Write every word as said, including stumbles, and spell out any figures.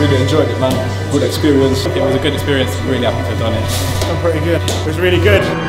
really enjoyed it, man. Good experience. It was a good experience. Really happy to have done it. I'm pretty good. It was really good.